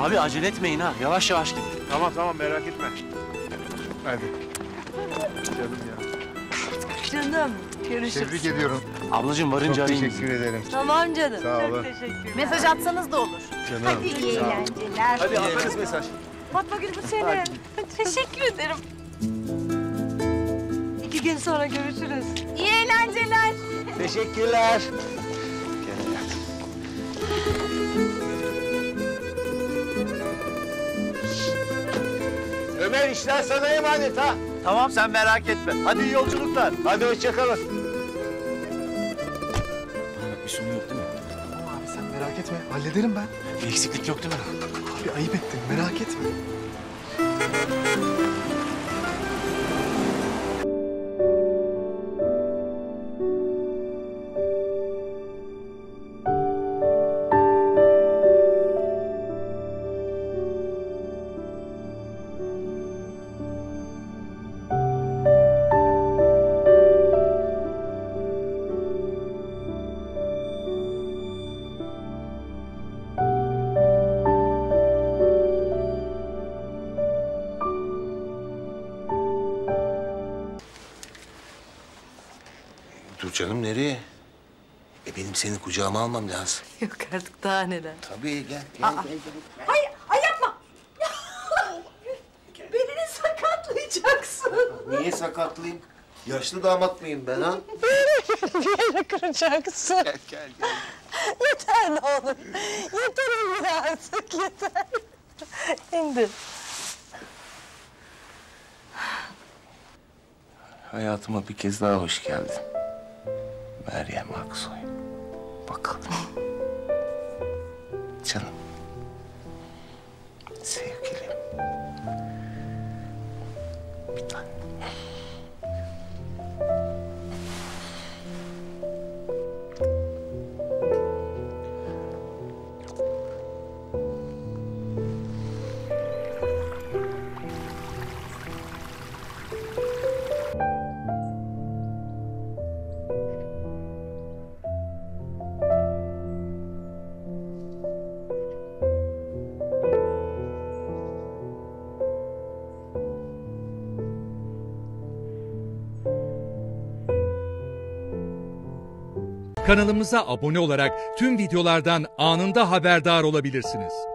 Abi acele etmeyin ha. Yavaş yavaş gidin. Tamam merak etme. Hadi. Canım ya. Canım, görüşürüz. Tebrik ediyorum. Ablacığım varınca Çok arayın teşekkür ederim. Tamam canım. Sağ olun. Teşekkürler. Mesaj atsanız da olur. Canım. Hadi iyi eğlenceler. Hadi atarız mesaj. Fatma Gül bu senin. Teşekkür ederim. 2 gün sonra görüşürüz. İyi eğlenceler. Teşekkürler. Ömer işler sana emanet ha. Tamam sen merak etme. Hadi iyi yolculuklar. Hadi hoşçakalın. Bir sorun yok değil mi? Tamam abi sen merak etme. Hallederim ben. Bir eksiklik yok değil mi? Abi ayıp ettin. Merak etme. Dur canım nereye? Benim seni kucağıma almam lazım. Yok artık daha neler. Tabii gel. Ay yapma. Belini sakatlayacaksın. Niye sakatlayayım? Yaşlı damat mıyım ben ha? Bir yere kıracaksın. Gel. Yeter ne olur. Yeter Emine artık yeter. İndir. Hayatıma bir kez daha hoş geldin. Meryem Aksoy. Bakalım. Canım. Sevgilim. Bir tane. Kanalımıza abone olarak tüm videolardan anında haberdar olabilirsiniz.